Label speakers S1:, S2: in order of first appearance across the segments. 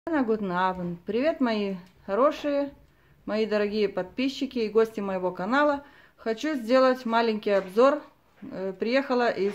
S1: Guten Abend. Привет, мои хорошие, мои дорогие подписчики и гости моего канала. Хочу сделать маленький обзор. Приехала из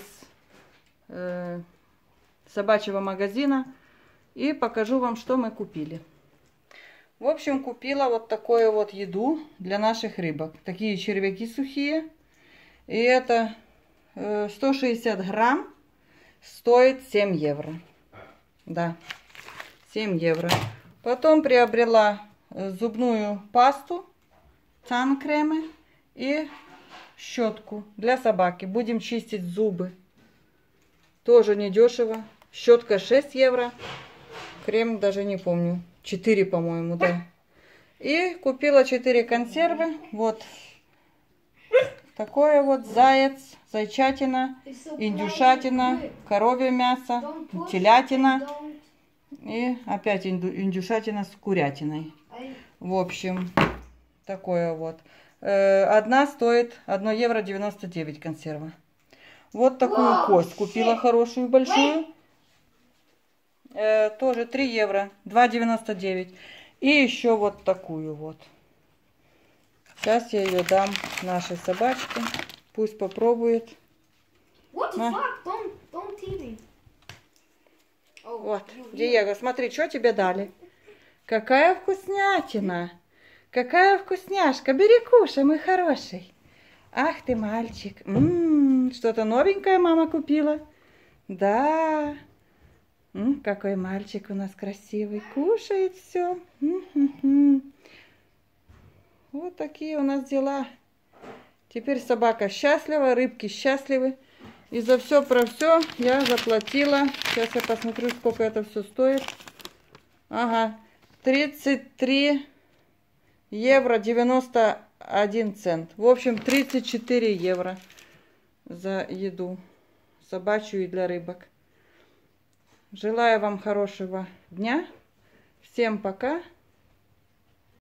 S1: собачьего магазина и покажу вам, что мы купили. В общем, купила вот такую вот еду для наших рыбок. Такие червяки сухие. И это 160 грамм стоит 7 евро. Да. 7 евро. Потом приобрела зубную пасту, цанкремы и щетку для собаки. Будем чистить зубы. Тоже недешево. Щетка 6 евро. Крем даже не помню. 4, по-моему, да. И купила 4 консервы. Вот. Такое вот заяц, зайчатина, индюшатина, коровье мясо, телятина. И опять индюшатина с курятиной. В общем, такое вот. Одна стоит 1 евро 99 консерва. Вот такую кость купила хорошую, большую. Тоже 3 евро, 2,99. И еще вот такую вот. Сейчас я ее дам нашей собачке. Пусть попробует. Вот, Диего, смотри, что тебе дали. Какая вкуснятина. Какая вкусняшка. Бери, кушай, мой хороший. Ах ты, мальчик. Что-то новенькое мама купила. Да. Какой мальчик у нас красивый. Кушает все. Вот такие у нас дела. Теперь собака счастлива, рыбки счастливы. И за все про все я заплатила. Сейчас я посмотрю, сколько это все стоит. Ага, 33 евро 91 цент. В общем, 34 евро за еду собачью и для рыбок. Желаю вам хорошего дня. Всем пока.